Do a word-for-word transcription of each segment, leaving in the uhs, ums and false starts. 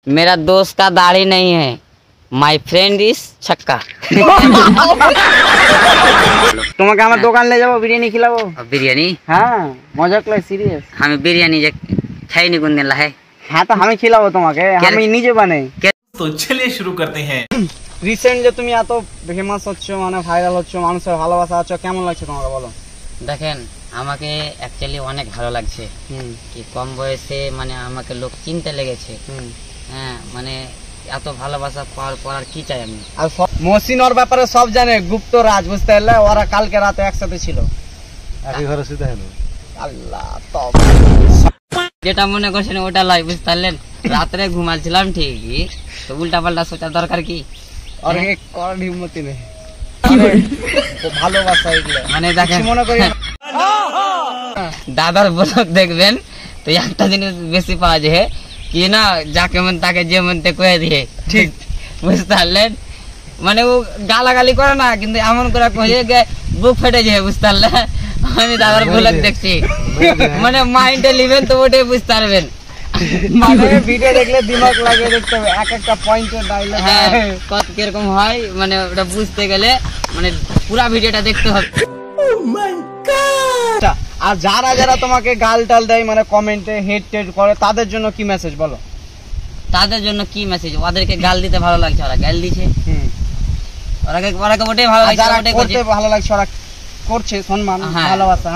मेरा दोस्त का दाढ़ी नहीं है, माय फ्रेंड इज छक्का। তোমাকে আমার দোকান নিয়ে যাবো, বিরিয়ানি খিলাবো। বিরিয়ানি? হ্যাঁ, মজা করে সিরিয়াস। আমি বিরিয়ানি যে খাইনি কোন দিন লাহে। হ্যাঁ তো আমি খিলাবো তোমাকে, আমি নিজে বানাই। তো চলিए শুরু করতে हैं। রিসেন্ট যে তুমি এত ফেমাস হচ্ছ, মানে ভাইরাল হচ্ছ, মানুষের ভালোবাসা হচ্ছ, কেমন লাগছে তোমাকে বলো? দেখেন আমাকে অ্যাকচুয়ালি অনেক ভালো লাগছে কি কম বয়সে মানে আমাকে লোক চিনতে লেগেছে। হ্যাঁ মানে এত ভালোবাসা পাওয়ার পর আর কি চাই আমি। আর মহসিন ওর ব্যাপারে সব জানে, গুপ্ত রাজ, বুঝতে পারলে? ওরা কালকে রাতে একসাথে ছিল, একই ঘরে শুতে হলো। আল্লাহ তো যেটা মনে করছেন ওটা লাই, বুঝতে পারলেন? রাত্রে ঘুমাচ্ছিলাম ঠিকই, তো উল্টা পাল্টা সোচার দরকার কি? আর করার হিম্মতি নেই, ভালোবাসা এগুলো মানে দেখেন মনে করি দাদার ব্লগ দেখবেন তো একটা জিনিস বেশি পাওয়া যায় কি না, যাকে মন তাকে যে মন তে কয়ে দিয়ে, ঠিক বুঝতে পারলেন? মানে ও গালাগালি করে না, কিন্তু এমন করে কয়ে গে বুক ফেটে যায়, বুঝতে পারলেন? আমি দাদার ব্লগ দেখছি, মানে মাইন্ডে লিবেন তো ওটাই বুঝতে পারবেন। মানে ভিডিও দেখলে দিমাগ লাগিয়ে দেখতে হবে, এক একটা পয়েন্টের ডায়লগ হ্যাঁ কত কিরকম হয় মানে ওটা বুঝতে গেলে মানে পুরো ভিডিওটা দেখতে হবে। আর যারা যারা তোমাকে গাল টাল দেয়, মানে কমেন্টে হেড টেড করে, তাদের জন্য কি মেসেজ বলো? তাদের জন্য কি মেসেজ? ওদেরকে গাল দিতে ভালো লাগছে, ওরা গাল দিছে, ওরাকে ওরাকে ওটাই ভালো লাগছে, ওটাই করতে ভালো লাগছে, ওরা করছে সম্মান ভালোবাসা।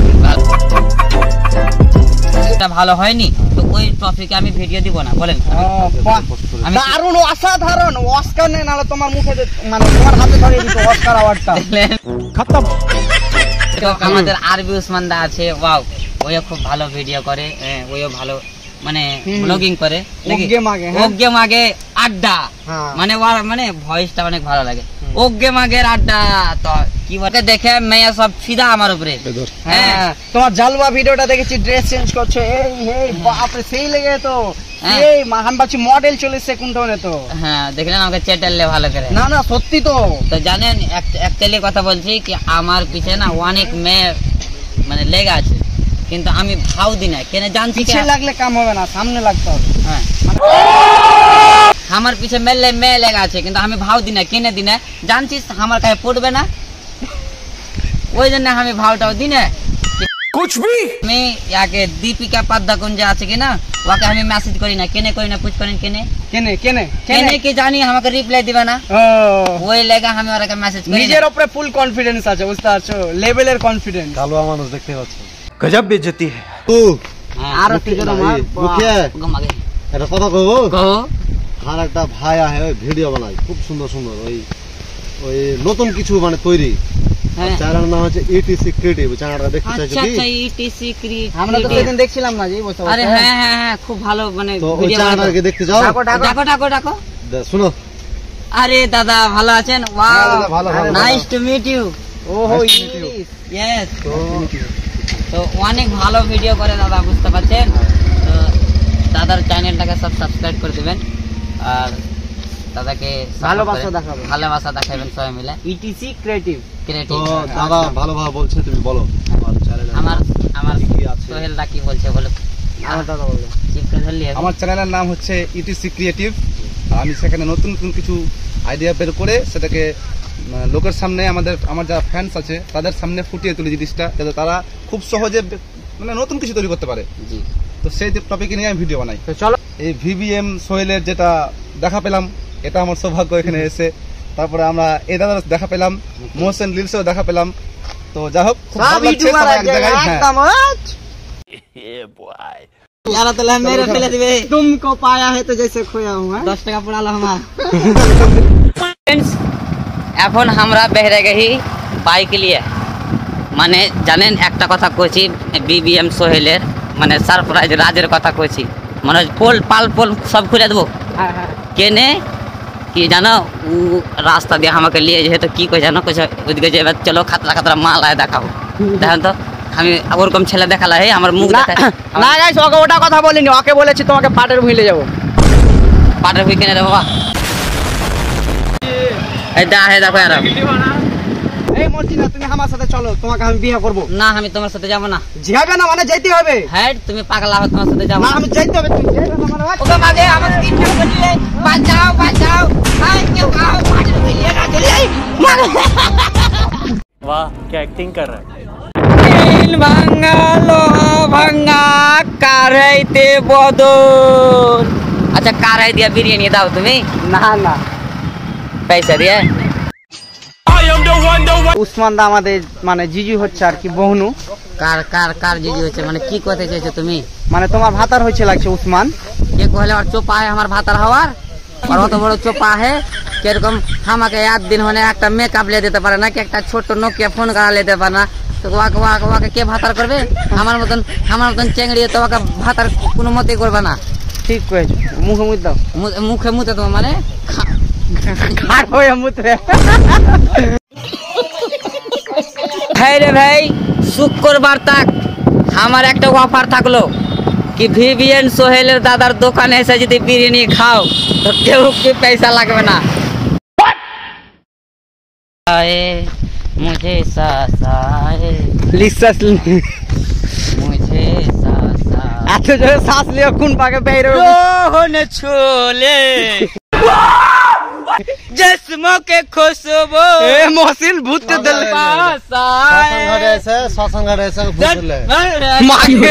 এটা ভালো হয়নি তো ওই টপিকে আমি ভিডিও দিব না, বলেন? দারুণ, অসাধারণ, অস্কার নেই, নাহলে তোমার মুখে মানে তোমার হাতে ধরিয়ে দিত অস্কার অ্যাওয়ার্ডটা। খতম। আমাদের আরবি উসমান দা আছে, ওয়াও, ওইও খুব ভালো ভিডিও করে, ওইও ভালো মানে ব্লগিং করে, ওগে মাগে ওগে মাগে আড্ডা, মানে ওর মানে ভয়েসটা অনেক ভালো লাগে, ওগে মাগের আড্ডা। তো কি বলতে দেখে মেয়ে সব ফিদা আমার উপরে। হ্যাঁ তোমার জালওয়া ভিডিওটা দেখেছি, ড্রেস চেঞ্জ করছো, এই এই বাপ রে সেই লেগে তো, এই মাহান বাচ্চি মডেল চলেছে কোনটানে তো। হ্যাঁ দেখলেন আমাকে চেটাললে ভালো করে। না না সত্যি তো। তো জানেন অ্যাকচুয়ালি কথা বলছি কি আমার পিছে না অনেক মেয়ে মানে লেগে আছে, কিন্তু আমি ভাও দিই না, কেন জানছি পিছে লাগলে কাম হবে না, সামনে লাগতে হবে। হ্যাঁ আমার পিছে মেলে মেয়ে লেগে আছে, কিন্তু আমি ভাও দিই না, কেনে দিই না, জানছিস আমার কাছে পড়বে না, ওই জন্য আমি ভাওটাও দিই না। कुछ भी আমি ইয়াকে দীপিকা পাদ্দাকুন যে আছে কিনা, ওকে আমি মেসেজ করি না, কেনে করি না, পুছ করেন কেনে কেনে কেনে কেনে কি জানি আমাকে রিপ্লাই দিবে না, ওই লেগা আমি ওকে মেসেজ করি। নিজের উপরে ফুল কনফিডেন্স আছে, বুঝতে পারছো? লেভেলের কনফিডেন্স। কালো মানুষ দেখতে পাচ্ছ, गजब बेइज्जती है। ও আর একটু জোরে মার মুখিয়া, গমাগে এটা কথা কইবো। কও আর একটা ভাই আহে, ওই ভিডিও বানায় খুব সুন্দর সুন্দর, ওই ওই নতুন কিছু মানে তৈরি। চ্যানেলের নাম হচ্ছে ইটিসি ক্রিয়েটিভ, চ্যানেলটা দেখতে চাইছো কি? আচ্ছা আচ্ছা ইটিসি ক্রিয়েটিভ, আমরা তো সেদিন দেখছিলাম না জি, বসে। আরে হ্যাঁ হ্যাঁ হ্যাঁ খুব ভালো মানে ভিডিও চ্যানেলটাকে দেখতে যাও। ডাকো ডাকো ডাকো ডাকো ডাকো। শুনো, আরে দাদা ভালো আছেন? Wow nice to meet you. ওহো ইয়েস, তো অনেক ভালো ভিডিও করে দাদা, বুঝতে পারছেন? তো দাদার চ্যানেলটাকে সব সাবস্ক্রাইব করে দিবেন, আর দাদাকে ভালোবাসা দেখাবেন, ভালোবাসা দেখাবেন সবাই মিলে। ETC creative creative. তো দাদা ভালোভাবে বলছে, তুমি বলো আমার চ্যানেলে আমার আমার কি আছে। সোহেল দা কি বলছে বলো? আমার দাদা বলো। চিপকে ধরলি। আমার চ্যানেলের নাম হচ্ছে ইটিসি ক্রিয়েটিভ। আমি সেখানে নতুন নতুন কিছু আইডিয়া বের করে সেটাকে লোকের সামনে, আমাদের আমার যারা ফ্যান্স আছে তাদের সামনে ফুটিয়ে তুলি জিনিসটা, যাতে তারা খুব সহজে মানে নতুন কিছু তৈরি করতে পারে। জি, তো সেই টপিকে নিয়ে আমি ভিডিও বানাই। তো চলো, এই ভিভিএম সোহেলের যেটা দেখা পেলাম, এটা আমার সৌভাগ্য এখানে এসে। তারপরে আমরা এ দাদার দেখা পেলাম, মোহসেন লিলসেও দেখা পেলাম। তো যাই হোক খুব ভালো লাগছে সবাই এক জায়গায়। হ্যাঁ यार तो मेरे पहले दिवे तुमको पाया है तो जैसे खोया हूं। दस টাকা পড়ালো আমার। फ्रेंड्स এখন আমরা বেহরে গেছি বাইক নিয়ে, মানে জানেন একটা কথা কইছি বিবিএম সোহেলের মানে সারপ্রাইজ রাজের কথা কইছি, মানে পোল পাল পোল সব খুলে দেবো। হ্যাঁ হ্যাঁ কেনে কি জানো ও রাস্তা দিয়ে আমাকে নিয়ে যেতে কি কই জানো, কইছে ওইদিকে যে চলো খাতরা খাতরা মাল আয় দেখাবো। দেখেন তো আমি ওরকম ছেলে দেখালা হে আমার মুখ দেখা না গাইস, ওকে ওটা কথা বলিনি, ওকে বলেছি তোমাকে পাটের ভুইলে যাব। পাটের ভুই কিনে দেবো। এই দা হে দেখো यार, এই মর্জিনা তুমি আমার সাথে চলো, তোমাকে আমি বিয়ে করব। না আমি তোমার সাথে যাব না। যাবে না মানে যাইতে হবে। হ্যাঁ তুমি পাগলা হবে, তোমার সাথে যাব না, আমি যাইতে হবে। তুমি যাবে না মানে ওকে মাগে আমাকে কিডন্যাপ করে वाह क्या एक्टिंग कर रहा है। ভাঙ্গা লোহা ভাঙ্গা কারাইতে বদল। আচ্ছা কারাই দিয়া বিরিয়ানি দাও তুমি। না না পয়সা দিয়ে উসমান দা আমাদের মানে জিজু হচ্ছে আর কি বহনু। কার কার কার জিজি হচ্ছে মানে কি কথা চাইছো তুমি? মানে তোমার ভাতার হচ্ছে লাগছে উসমান। ये कहले और चोपा है हमार भातर हवार और অত বড় চোপা है কিরকম আমাকে এক দিন হনে একটা মেকআপ ले দিতে পারে না কি একটা ছোট নোকিয়া ফোন করা लेते পারে না তো ওয়াকে ওয়াকে ওয়াকে কে ভাতার করবে? আমার মতন আমার মতন চেংড়ি তো ওয়াকে ভাতার কোনো মতেই করবে না। ঠিক কয়েছো মুখে মুখ দাও মু- মুখে মুতে তো মানে খাট হয়ে মুতরে। ভাই রে ভাই শুক্রবার তক আমার একটা অফার থাকলো कि ভিভিএন সোহেলের দাদার দোকানে এসে যদি বিরিয়ানি খাও তো কেউ কি পয়সা লাগবে না। आए मुझे सासाए লিসাস मुझे सासा এত জোরে শ্বাস লিও কোন পাকে বের হবে। रोहन छोले जिस्मों के खुशबू এ মহসিন ভূত দিল শ্মশান ঘাটে এসে শ্মশান ঘাটে এসে বুঝলে মাগে।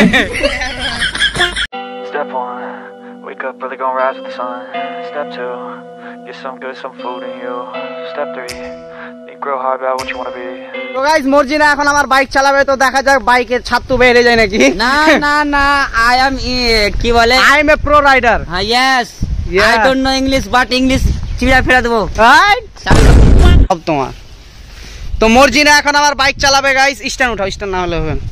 Step one, wake up early, gonna rise with the sun. Step two, get some good, some food in you. Step three, think real hard about what you wanna be. তো গাইস মর্জিনা এখন আমার বাইক চালাবে তো দেখা যাক বাইকের ছাদ তো বেড়ে যায় নাকি। না না না আই এম কি বলে I am a pro rider. হ্যাঁ yes Yeah. I don't know English but English চিড়া ফেরা দেবো। সব তোমার। তো মর্জিনা এখন আমার বাইক চালাবে গাইস। স্ট্যান্ড উঠাও স্ট্যান্ড না হলে হবে না।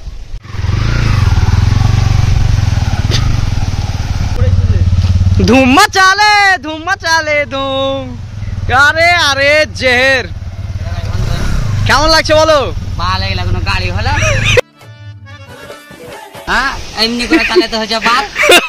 ধুম্মা চালে ধুম্মা চালে ধুম। আরে আরে জেহের কেমন লাগছে বলো? ভালো লাগলো কোনো গাড়ি হলো হ্যাঁ এমনি করে চালাতে হচ্ছে বাপ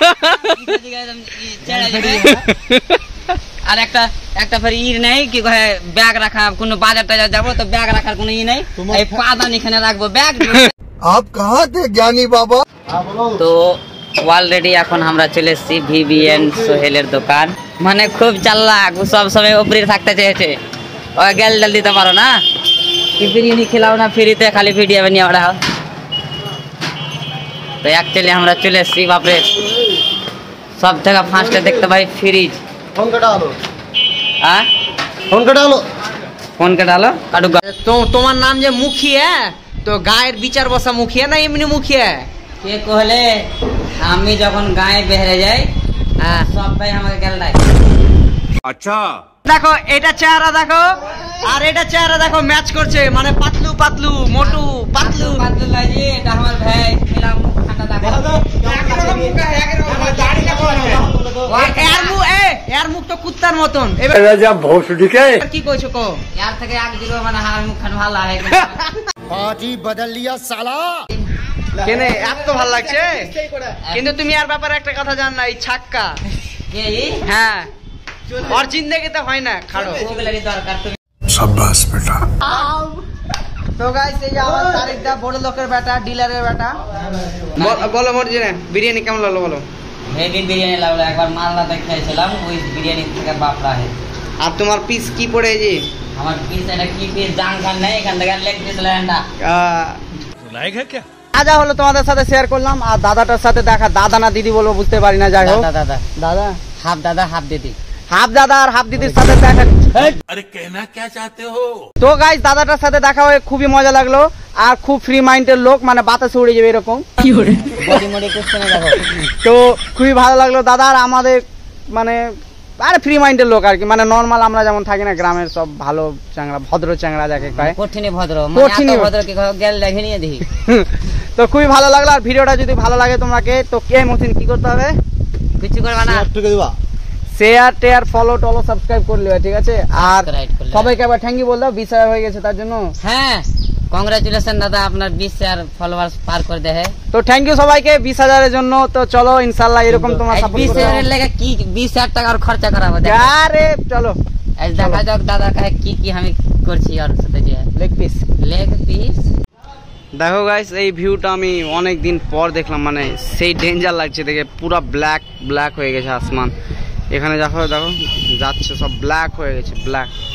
আর একটা একটা ফের ই নেই কি কহে ব্যাগ রাখা কোনো বাজার টাজার যাবো তো ব্যাগ রাখার কোনো ই নেই এই পাদান এখানে রাখবো ব্যাগ। আপ কাহা থে জ্ঞানী বাবা? তো অলরেডি এখন আমরা চলে এসেছি ভিভিএন সোহেলের দোকান। মানে খুব চাল্লাক ও সব সময় উপরে থাকতে চেয়েছে ও গেল ডাল দিতে পারো না কি বিরিয়ানি খেলাও না ফ্রিতে খালি ভিডিও বানিয়ে ওড়াও। তো অ্যাকচুয়ালি আমরা চলে এসেছি বাপরে সব থেকে ফার্স্টে দেখতে পাই ফ্রিজ। ফোন কাটা হলো হ্যাঁ ফোন কাটা হলো ফোন কে ডালো কাটু তো তোমার নাম যে মুখিয়া তো গায়ের বিচার বসা মুখিয়া না এমনি মুখিয়া? কে কহলে আমি যখন গায়ে বেহরে যাই হ্যাঁ সব ভাই আমাকে গেল নাই। अच्छा দেখো এটা চেহারা দেখো আর এটা চেহারা দেখো ম্যাচ করছে মানে পাতলু পাতলু মোটু পাতলু পাতলু লাগি এটা আমার ভাই মিলা মুখ ঠান্ডা দেখো এর মুখ এ এর মুখ তো কুত্তার মতন। এবার রাজা ভোসডিকে কি কইছো কো? यार থেকে এক জিরো মানে হার মুখ খান ভালো লাগে পার্টি বদল লিয়া সালা। কেনে এত ভালো লাগছে কিন্তু তুমি আর ব্যাপারে একটা কথা জান না এই ছাক্কা কে এই হ্যাঁ और जिंदगी হয় না খাড়ো। ওগুলারই দরকার তুমি शाबाश बेटा। তো গাইস এই যে আমার তারিকদা বড় লোকের বেটা ডিলারের বেটা। বলো মর্জিনা বিরিয়ানি কেমন লাগলো বলো? হেভি বিরিয়ানি লাগলো একবার মালদাতে খেয়েছিলাম ওই বিরিয়ানি থেকে বাপরা है। আর তোমার পিস কি পড়ে যে আমার পিস এটা কি পিস জাং খান নাই এখান থেকে লেগ পিস লেন্ডা लाएगा क्या? আজা হলো তোমাদের সাথে শেয়ার করলাম আর দাদাটার সাথে দেখা দাদা না দিদি বলবো বুঝতে পারি না যাই হোক দাদা দাদা দাদা হাফ দাদা হাফ দিদি হাফ দাদা আর হাফ দিদির সাথে দেখা। अरे कहना क्या चाहते हो? তো গাইস দাদাটার সাথে দেখা হয়ে খুবই মজা লাগলো আর খুব ফ্রি মাইন্ডের লোক মানে বাতাসে উড়ে যাবে এরকম বডি মডি কোশ্চেনে দেখো তো খুবই ভালো লাগলো দাদা আর আমাদের মানে আরে ফ্রি মাইন্ডের লোক আর কি মানে নর্মাল আমরা যেমন থাকি না গ্রামের সব ভালো চ্যাংড়া ভদ্র চ্যাংড়া যাকে কয় কঠিনই ভদ্র কঠিনই মানে এত ভদ্র কি কয় গেল দেখে নিয়ে দেখি। তো খুবই ভালো লাগলো আর ভিডিওটা যদি ভালো লাগে তোমাকে তো কে মতিন কি করতে হবে? কিছু করবা না টিকে দিবা শেয়ার টেয়ার ফলো টলো সাবস্ক্রাইব করে লিও ঠিক আছে আর Subscribe করে লিও। সবাইকে আবার থ্যাংক ইউ বল দাও বিশ হাজার হয়ে গেছে তার জন্য। হ্যাঁ কংগ্রাচুলেশন দাদা আপনার বিশ হাজার ফলোয়ার্স পার করে দেয়। তো থ্যাংক ইউ সবাইকে বিশ হাজারের জন্য। তো চলো ইনশাআল্লাহ এরকম তোমার সাপোর্ট বিশ করতে হাজারের লেগে কি বিশ হাজার টাকার খরচা করাবো আরে চলো আজ দেখা যাক দাদা কাছে কি কি আমি করছি আর সাথে যে লেগ পিস। লেগ পিস দেখো গাইস এই ভিউটা আমি অনেক দিন পর দেখলাম মানে সেই ডেঞ্জার লাগছে দেখে পুরো ব্ল্যাক ব্ল্যাক হয়ে গেছে আসমান এখানে দেখো দেখো যাচ্ছে সব ব্ল্যাক হয়ে গেছে ব্ল্যাক।